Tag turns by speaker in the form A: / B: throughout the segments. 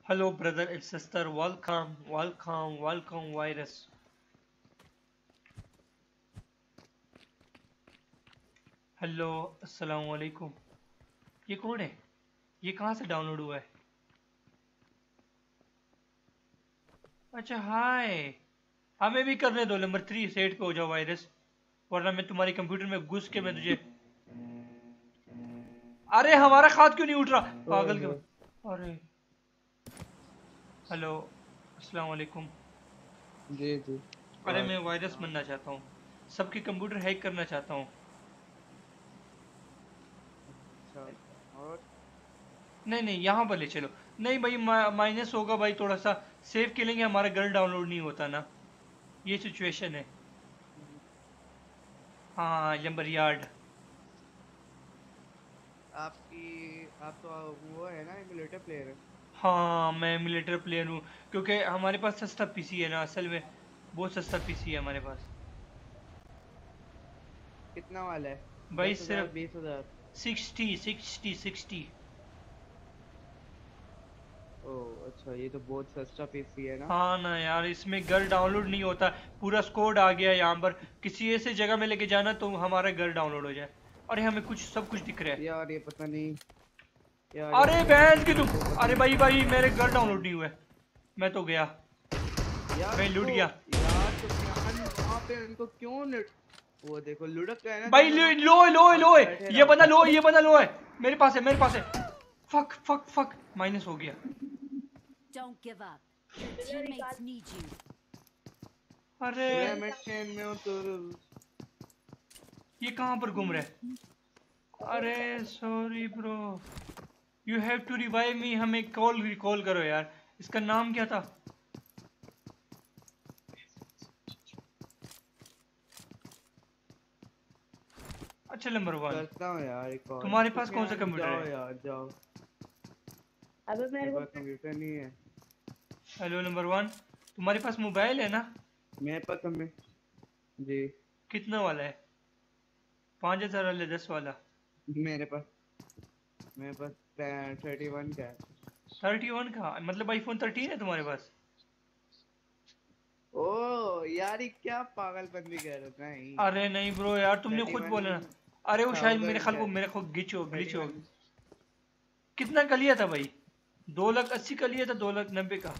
A: Hello, brother and sister. Welcome, welcome, welcome, virus. Hello, अस्सलाम वालेकुम। ये कौन है? ये कहाँ से डाउनलोड हुआ है? अच्छा, हाय। हमें भी करने दो। नंबर 3 सेट पे हो जाओ वायरस, वरना मैं तुम्हारे कंप्यूटर में घुस के मैं तुझे। अरे हमारा खात क्यों नहीं उठ रहा? पागल के।
B: ओए
A: अरे हेलो, अस्सलाम वालेकुम।
B: जी जी।
A: अरे
B: वाह।
A: मैं वायरस बनना चाहता हूँ, सबके कंप्यूटर हैक करना चाहता हूँ।
B: अच्छा। और
A: नहीं नहीं, यहाँ पर ले चलो। नहीं भाई, माइनस होगा भाई थोड़ा सा। सेव खेलेंगे, हमारा गर्ल डाउनलोड नहीं होता ना, ये सिचुएशन है। हाँ, नंबर यार्ड।
B: आप तो वो है ना, एमुलेटर प्लेयर है।
A: हाँ, मैं एमुलेटर प्लेयर हूँ, क्योंकि हमारे पास सस्ता पीसी है ना, असल में बहुत सस्ता पीसी है हमारे पास।
B: कितना वाला है?
A: भाई
B: 10,000,
A: सिर्फ
B: 20,000?
A: 60 60 60।
B: ओह अच्छा, ये तो बहुत सस्ता पीसी है ना।
A: हाँ ना यार, इसमें घर डाउनलोड नहीं होता। पूरा स्कोड आ गया यहाँ पर। किसी ऐसे जगह में लेके जाना तो हमारा घर डाउनलोड हो जाए। अरे हमें कुछ सब कुछ दिख रहा है।
B: यार ये पता नहीं। यार ये
A: अरे
B: क्या
A: बहन की तुम।
B: मेरे को पता
A: अरे
B: नहीं।
A: भाई भाई, मेरे घर डाउनलोड नहीं हुआ है। मैं तो गया।
B: यार
A: मैं लूट
B: उनको,
A: गया।
B: यार तो ध्यान वहाँ पे उनको क्यों वो देखो लुढ़क गए ना
A: भाई
B: दोनों लोग।
A: लो लो लो
B: अब
A: है।
B: बैठे
A: ये
B: रहो।
A: बंदा लो, ये बंदा लो है। मेरे पास है, मेरे पास है। फक फक फक, माइनस हो गया।
C: Don't give up. Your teammates need you.
A: अरे
B: मैं चैन में हूँ तो।
A: ये कहाँ पर घूम रहा है? अरे sorry bro, you have to revive me. हमें कॉल रिकॉल करो यार। इसका नाम क्या था? अच्छा, नंबर 1।
B: करता हूँ यार एक और।
A: तुम्हारे पास कौन सा
B: सुफियान
A: कंप्यूटर
B: जाओ
A: है?
B: यार जाओ।
D: अबे
B: मेरे
D: मेरे को
B: पास कंप्यूटर नहीं है।
A: हेलो नंबर 1, तुम्हारे पास मोबाइल है ना?
B: मेरे पास हमें जी।
A: कितना वाला है? 5,000 वाला, 10 वाला?
B: मेरे पास 31 का है।
A: 31 का मतलब आईफोन 13 है तुम्हारे पास?
B: ओ यार ये क्या पागलपंती कर रहा था। नहीं,
A: अरे नहीं ब्रो यार, तुमने
B: थर्टी
A: खुद
B: वन
A: बोला ना। अरे वो शायद मेरे
B: थाउजेंड
A: ख्याल
B: का
A: को
B: है।
A: मेरे को ग्लिच हो।
B: 31।
A: कितना का लिया था भाई? 2,80,000 का लिया था, 2,90,000 का?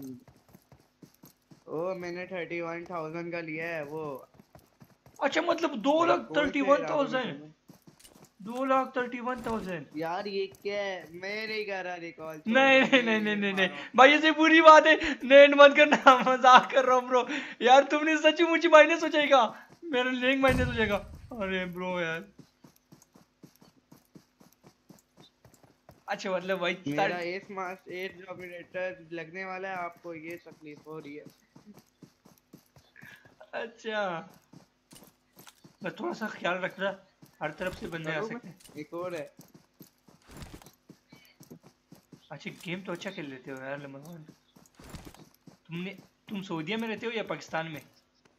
B: ओ मैंने 31,000 का लिया है वो।
A: अच्छा, मतलब दो
B: भाई
A: लाख
B: कौन
A: थर्टी
B: से
A: वन
B: इरादों में
A: थाउजेंड
B: चलूं?
A: 2,31,000?
B: यार ये क्या है, मैं नहीं कर रहा रिकॉल, छोड़
A: नहीं
B: दो,
A: नहीं
B: मैं
A: नहीं नहीं
B: रील
A: नहीं नहीं
B: मार रहा हूँ।
A: भाई, ऐसे बुरी बात है। नेट बंद करना। मजाक कर रहा हूँ ब्रो। यार तुमने सच्ची मुझे माइनस हो जाएगा। मेरा लिंक माइनस हो जाएगा। अरे ब्रो यार। अच्छा मतलब भाई
B: मेरा एस मास एट डोमिनेटर लगने वाला है, आपको ये तकलीफ हो रही है।
A: अच्छा, बस थोड़ा सा ख्याल रखना, हर तरफ से बंदे आ
B: करूँ मैं?
A: सकते हैं।
B: एक और है।
A: अच्छा, गेम तो अच्छा खेल लेते हो यार लमन। तुम सऊदीया में रहते हो या पाकिस्तान में?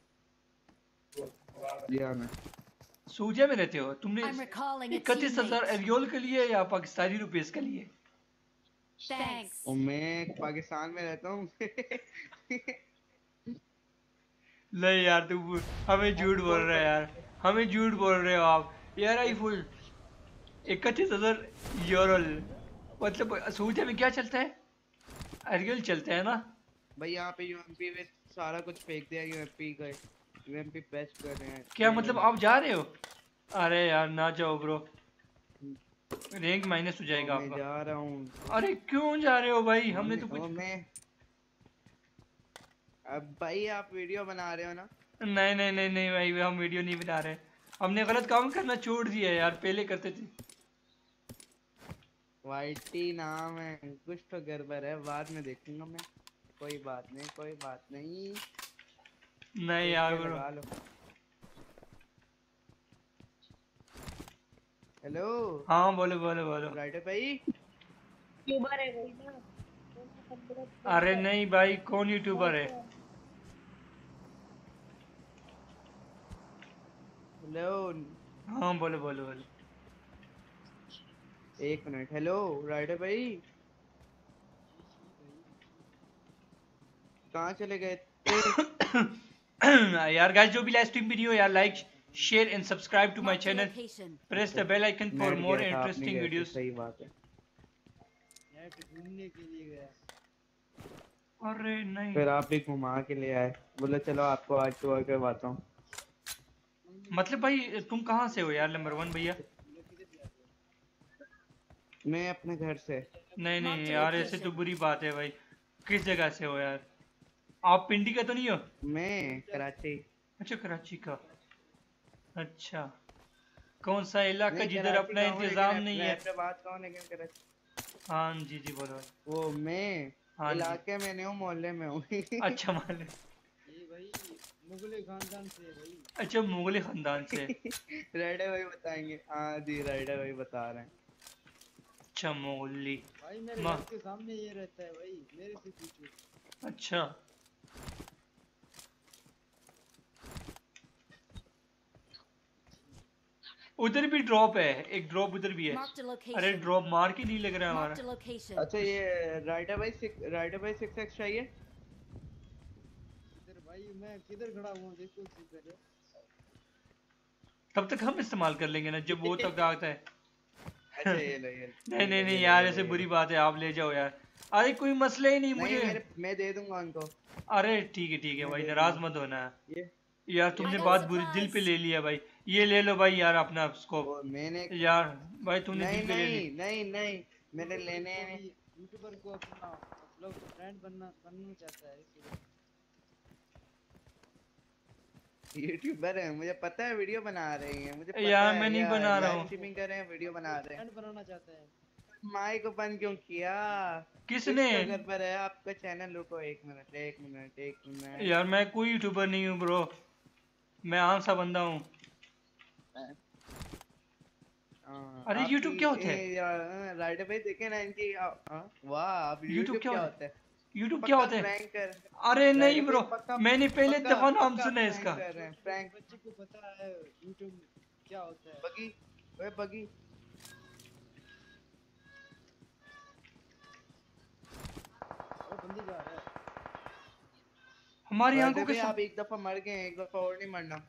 B: जी हाँ मैं।
A: सऊदीया में रहते हो तुमने?
C: I'm recalling a
A: 31,000
C: teammate.
A: एरियोल के लिए या पाकिस्तानी रुपीस के लिए?
C: Thanks.
B: और मैं पाकिस्तान में रहता हूँ।
A: नहीं यार, तुम हमें झूठ बोल रहे हो यार। हमें झूठ बोल रहे हो आप यार। I full 31,000 euro. मतलब सऊदीया में क्या चलता है? एरियल चलता है ना?
B: भाई यहाँ पे यूएमपी में सारा कुछ फेंक दिया। यूएमपी का यूएमपी पेस्ट कर रहे हैं
A: क्या
B: गेम
A: मतलब
B: में।
A: आप जा रहे हो? अरे यार ना जाओ ब्रो, रैंक माइनस हो
B: और
A: जाएगा
B: मैं
A: आपका।
B: जा रहा हूँ।
A: अरे क्यों जा रहे हो भाई?
B: और
A: हमने
B: मैं
A: तो कुछ।
B: और मैं अब भाई आप वीडियो बना रहे हो ना।
A: नहीं नहीं नहीं नहीं भाई, हम वीडियो नहीं बना रहे। हमने गलत काम करना छोड़ दिया यार, पहले करते थे।
B: वाईटी नाम है, कुछ तो गड़बड़ है, बाद में देखूंगा मैं। कोई बात नहीं, कोई बात नहीं।
A: नहीं
B: देख
A: यार
B: के
A: ब्रो।
B: लगा लो। हेलो
A: हाँ बोलो बोलो बोलो।
B: राइटर भाई।
D: यूट्यूबर है कोई ना, वो ना कंप्यूटर
A: अरे
D: प्लेयर है।
A: नहीं भाई, कौन यूट्यूबर है?
D: वैसे
B: हेलो,
A: हाँ बोलो बोलो बोलो।
B: एक मिनट। हेलो राइटर भाई। कहाँ चले गए?
A: यार गाइस जो भी लाइव स्ट्रीम भी नहीं हो यार, like share and subscribe to my
C: Marked a
A: channel,
C: location.
A: Press the bell icon for
B: net
A: more
B: गया था, आप नहीं
A: इंटरेस्टिंग
B: गए थे,
A: वीडियोस।
B: सही बात है।
E: नेट घूमने के लिए गया।
A: अरे नहीं
B: फिर आप भी घुमा के ले आए, बोले चलो आपको आज टूर करवाता हूँ।
A: मतलब भाई तुम कहाँ से हो यार नंबर 1 भैया?
B: मैं अपने घर से।
A: नहीं नहीं
C: Marked a
A: यार ऐसे तो
C: location.
A: बुरी बात है भाई। किस जगह से हो यार? आप पिंडी का तो नहीं हो?
B: मैं कराची।
A: अच्छा कराची का। अच्छा कौन सा इलाका
B: नहीं,
A: जिधर
B: कराची
A: अपना
B: का हूँ,
A: इंतजाम
B: लेकिन
A: नहीं है?
B: हैदराबाद का हूँ, लेकिन कराची।
A: हाँ जी जी बोलो।
B: वो मैं
A: हाँ जी।
B: इलाके में नहीं हूँ, मोहल्ले में हूँ।
A: अच्छा मान ले।
E: ये भाई मुगले खानदान से है भाई।
A: अच्छा मुगली खानदान से।
B: राइडर भाई बताएंगे। हाँ जी, राइडर भाई बता रहे हैं।
A: अच्छा मुगली।
E: भाई मेरे
A: माँ।
E: घर के सामने ये रहता है भाई, मेरे से पूछो।
A: अच्छा उधर भी ड्रॉप है, एक ड्रॉप उधर भी है।
C: Marked a
A: अरे
C: location.
A: ड्रॉप मार के नहीं लग रहा है
C: Marked a
A: हमारा।
C: location.
B: अच्छा ये राइडर भाई 6x चाहिए।
E: इधर भाई मैं किधर खड़ा हुआ हूँ देखो इधर।
A: तब तक हम इस्तेमाल कर लेंगे ना जब वो तक आता है।
B: अच्छा ये लो, ये लो।
A: नहीं नहीं
B: ये
A: नहीं
B: लो,
A: यार
B: ये
A: ऐसे
B: लो,
A: बुरी
B: ये
A: बात है, आप ले जाओ यार। अरे कोई मसला ही नहीं
B: लो।
A: मुझे।
B: नहीं मैं दे दूंगा उनको।
A: अरे ठीक है भाई
B: मैं
A: नाराज मत होना।
B: ये
A: यार तुमने
C: I got
A: बात बुरी दिल
C: supplies.
A: पे ले लिया भाई। ये ले लो भाई यार अपना स्कोप।
B: वो मैंने
A: यार भाई तुमने
B: नहीं
A: दिल पे ले
B: नहीं
A: ली।
B: नहीं नहीं मैंने लेने हैं।
E: यूट्यूबर को अपना मतलब फ्रेंड बनना चाहता है इसलिए।
B: यूट्यूबर है, मुझे पता है, वीडियो बना रही है, मुझे पता
A: यार
B: है।
A: मैं नहीं
B: यार,
A: बना रहा
B: लाइव
A: हूँ।
B: स्ट्रीमिंग कर रहे हैं, वीडियो बना रहे हैं।
E: फ्रेंड बनाना चाहता है।
B: माइक को बंद क्यों किया?
A: किसने?
B: कुछ तो गड़बड़ है आपका चैनल। रुको एक मिनट।
A: यार मैं कोई यूट्यूबर नहीं हूँ ब्रो, मैं आम सा बंदा हूँ। अरे
B: आपकी
A: YouTube क्या होता है?
B: राइडर भाई देखे ना इनकी वाह, आप
A: YouTube
B: यूट्यूब
A: क्या
B: क्या
A: होता
B: होता है?
A: यूट्यूब क्या होता है?
B: प्रैंकर।
A: अरे नहीं
B: राइडर
A: ब्रो,
B: भाई पक्का
A: मैंने पहले
B: पक्का
A: दफा नाम
B: पक्का
A: सुना है
B: prank
A: इसका।
B: कर रहे हैं, प्रैंक।
E: बच्चे को पता है यूट्यूब क्या होता है।
B: बगी ओए बगी।
E: और बंदी जा रहा है।
A: हमारी
B: राइडर
A: आंखों के
B: भाई
A: साथ
B: आप एक दफा मर गए हैं, एक दफा और नहीं मरना।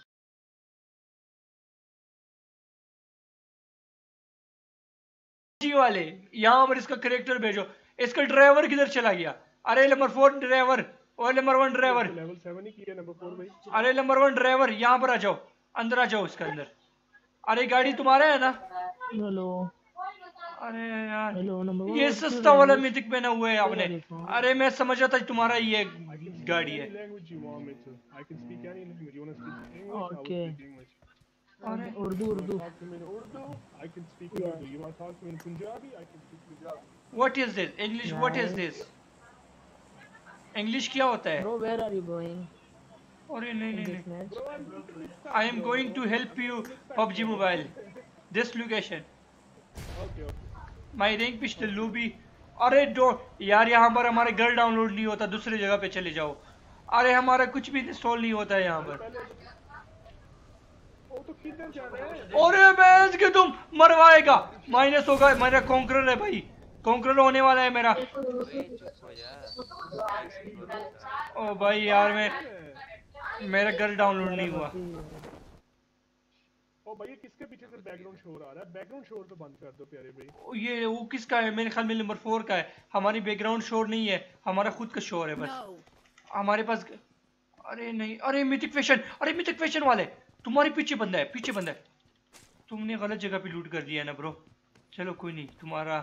A: जी वाले यहाँ पर इसका करेक्टर भेजो। इसका ड्राइवर किधर चला गया? अरे नंबर 4 ड्राइवर और नंबर 1 ड्राइवर।
F: लेवल 7 ही किया नंबर 4 भाई।
A: अरे नंबर 1 ड्राइवर यहाँ पर आ जाओ, अंदर आ जाओ इसके अंदर। अरे गाड़ी तुम्हारा है ना?
F: हेलो
A: अरे यार
F: हेलो नंबर
A: ये सस्ता वाला मिथिक पहना हुआ है आपने। अरे मैं समझ रहा था तुम्हारा ये गाड़ी है।
F: Language you want me to I can speak any language you want to speak English
G: Okay.
F: English
A: अरे
G: Urdu.
F: talk to me in Urdu I can speak Urdu you want to talk to me in Punjabi I can speak Punjabi
A: what is this English? What is this English क्या होता है?
G: Bro, where are you going
A: अरे नहीं
G: in
A: नहीं
G: this
A: नहीं,
G: match?
A: I am going to help you PUBG mobile this location
F: okay
A: my rank pistol लूबी। अरे दो यार यहाँ पर हमारे घर डाउनलोड नहीं होता, दूसरी जगह पे चले जाओ। अरे हमारा कुछ भी इंस्टॉल नहीं होता है यहाँ पर।
F: ओ तो किधर जा रहे हैं
A: अरे बैंस के तुम मरवाएगा, माइनस होगा। मेरा कॉन्करर है भाई, कॉन्करर होने वाला है मेरा। ओ भाई यार मेरा घर डाउनलोड नहीं हुआ।
F: ओ भाई ये किसके पीछे से बैकग्राउंड शोर आ रहा है बैकग्राउंड शोर तो बंद कर दो प्यारे भाई
A: ये वो किसका है? मेरे ख्याल में नंबर 4 का है। हमारी बैकग्राउंड शोर नहीं है, हमारा खुद का शोर है बस।
C: No.
A: हमारे पास अरे नहीं, अरे मिथिक फैशन, अरे मिथिक फैशन वाले तुम्हारे पीछे बंदा है, पीछे बंदा है। तुमने गलत जगह पे लूट कर दिया ना ब्रो। चलो कोई नहीं, तुम्हारा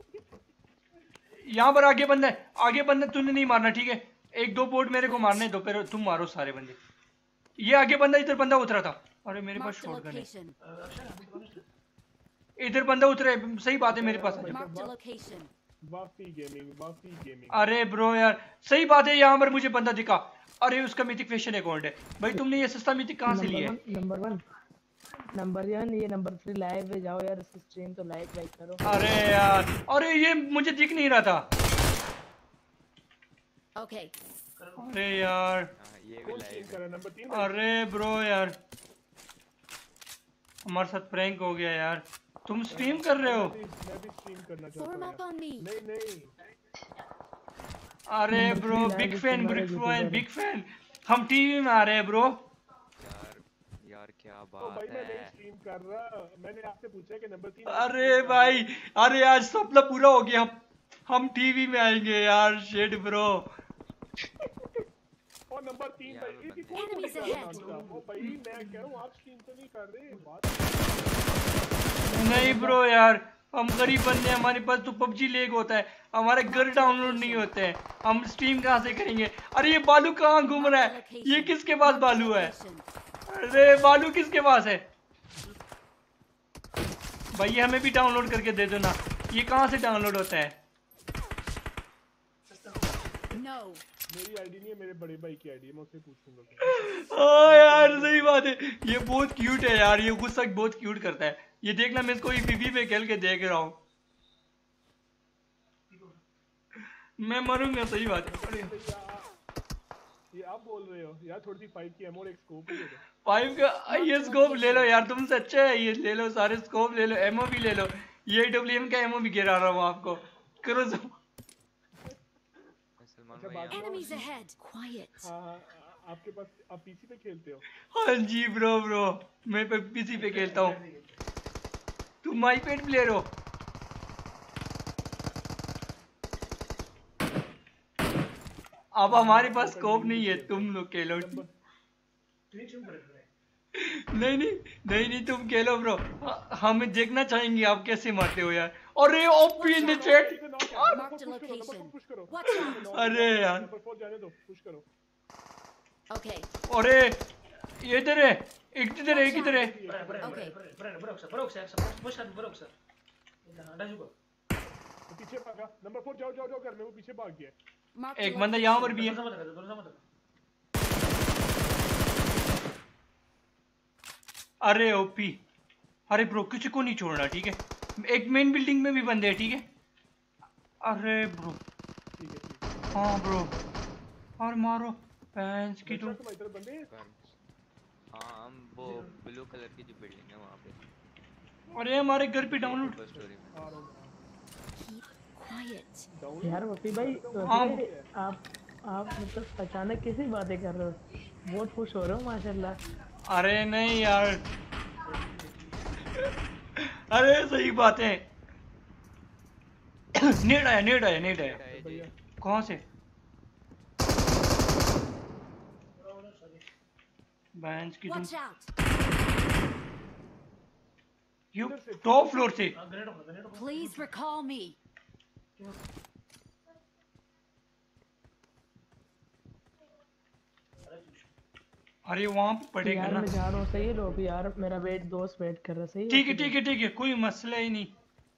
A: यहाँ पर आगे बंदा है, आगे बंदा। तूने नहीं मारना ठीक है, एक दो बोट मेरे को मारने दो, फिर तुम मारो सारे बंदे। ये आगे बंदा, इधर बंदा उतरा था। अरे मेरे पास
C: Marked a
A: शॉटगन है।
C: location.
A: इधर बंदा उतरा है, सही बात है मेरे पास।
C: Marked a location.
F: वाफी गेमिंग
A: अरे ब्रो यार सही बात है, यहाँ पर मुझे बंदा दिखा। अरे उसका मिथिक फैशन अकाउंट है भाई। तुमने ये सस्ता मिथिक कहाँ से लिया है?
G: नंबर 1 ये नंबर 3 लाइव पे जाओ यार, इसकी स्ट्रीम तो लाइक करो।
A: अरे यार, अरे ये मुझे दिख नहीं रहा था।
C: Okay.
A: अरे यार,
F: नंबर 3
A: अरे ब्रो यार हमारे साथ प्रैंक हो गया यार। तुम स्ट्रीम कर रहे हो?
F: मैं भी स्ट्रीम करना चाहता
C: Form
F: हूं
C: up on me.
F: नहीं
A: अरे
G: number
A: bro
G: 3
A: big
G: live
A: fan
G: streamer है, यूट्यूबर है।
A: Big fan. हम टीवी में आ रहे हैं ब्रो।
H: यार क्या
F: तो भाई
H: बात
F: मैं नहीं
H: है।
F: स्ट्रीम कर रहा, मैंने आपसे पूछा कि नंबर 3
A: अरे भाई, अरे आज सपना पूरा हो गया। हम टीवी में आएंगे यार, शेड ब्रो।
F: और नंबर 3
H: यार
F: भाई
H: मैं
F: ये
H: बंदे
F: कौन
C: Enemies
F: बोली जा
C: ahead.
F: रहा है? ओ भाई मैं कह रहा हूँ आप स्ट्रीम तो नहीं कर रहे बात।
A: नहीं ब्रो यार, हम गरीब बंदे हैं, हमारे पास तो पबजी लेग होता है, हमारे घर डाउनलोड नहीं होते हैं, हम स्ट्रीम कहाँ से करेंगे? अरे ये बालू कहाँ घूम रहा
C: Marked a
A: है?
C: location.
A: ये किसके पास
C: Marked a
A: बालू है?
C: location.
A: अरे बालू किसके पास है? भाई ये हमें भी डाउनलोड करके दे दो ना। ये कहाँ से डाउनलोड होता है?
C: No.
F: मेरी आईडी नहीं है, मेरे बड़े भाई की आईडी है, मैं उससे पूछूंगा।
A: हाँ यार सही बात है, ये बहुत क्यूट है यार, ये गुस्सा बहुत क्यूट करता है। ये देखना, मैं इसको पीपी पे खेल के देख रहा हूँ। मैं मरूंगा, सही बात है। अरे
F: ये आप बोल रहे हो यार, थोड़ी सी 5 की एमो और एक स्कोप दे दो।
A: 5 का ये स्कोप ले लो यार, तुमसे अच्छा है, ये ले लो, सारे स्कोप ले लो, एमओ भी ले लो। ये डब्ल्यूएम का एमओ भी गिरा रहा हूँ आपको। करो सब।
H: सलमान
F: अच्छा,
H: भाई
F: बाकी
H: यहाँ-
C: Enemies ahead. Quiet.
F: हाँ आपके पास, आप पीसी पे खेलते हो?
A: हाँ जी ब्रो, मैं पीसी पे खेलता हूँ। तुम आईपैड प्लेयर हो? अब हमारे पास स्कोप नहीं है, तुम लोग खेलो। नहीं तुम खेलो ब्रो, हम देखना चाहेंगे आप कैसे मारते हो यार। अरे OP in the chat.
C: Marked a location. Watch out.
A: अरे यार,
F: नंबर 4 जाने दो, पुश करो।
C: Okay.
A: अरे ये इधर है, एक इधर है, एक इधर है।
C: Okay.
F: तो पीछे भागा, नंबर 4 जाओ घर में, वो पीछे भाग गया।
C: Marked a
A: एक बंदा यहाँ पर
C: location.
A: भी है। अरे ओपी, अरे ब्रो किसी को नहीं छोड़ना, ठीक है? एक मेन बिल्डिंग में भी बंदे हैं, ठीक है? अरे ब्रो,
F: ठीक है।
A: हाँ ब्रो, और मारो फैंस की तो।
F: तुम्हारी तरफ बंदे हैं?
H: हाँ हम वो ब्लू कलर की जो बिल्डिंग है वहाँ पे।
A: अरे हमारे घर पे डाउनलोड।
H: ऊपर स्टोरी में।
F: आ रहा हूँ।
C: Quiet.
G: यार वफी भाई,
A: हाँ।
G: आप मतलब अचानक कैसी बातें कर रहे हो? बहुत खुश हो रहे हो माशाल्लाह।
A: अरे नहीं यार, अरे सही बात है। नेट आया। कहाँ से? बैंच की तुम,
C: Watch out.
A: You top floor से।
C: Please recall me.
A: अरे वहां पे पड़ेगा
G: यार
A: ना।
G: मैं जा रहा हूँ, सही है लोग यार, मेरा दोस्त वेट कर रहा है, सही है?
A: ठीक है, कोई मसला ही नहीं।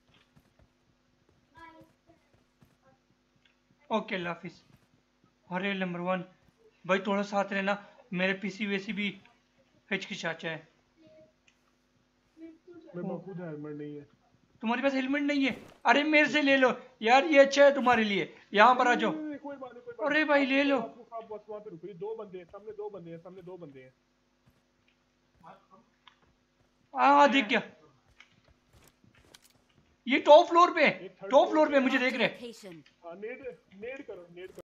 A: ओके अल्लाह हाफिज। अरे नंबर 1 भाई थोड़ा साथ रहना, मेरे पीसी वैसी भी हिचकिचाचा है।
F: मेरे पास खुद हेलमेट नहीं है।
A: तुम्हारे पास हेलमेट नहीं है? अरे मेरे से ले लो यार, ये अच्छा है तुम्हारे लिए। यहाँ पर आ जाओ।
F: कोई बात नहीं।
A: अरे भाई ले लो।
F: आप बस वहाँ पे रुको, ये 2 बंदे हैं, सामने 2 बंदे हैं।
A: हाँ दिख गया, ये टॉप फ्लोर पे मुझे देख रहे हैं।
C: Location.
F: नेड करो।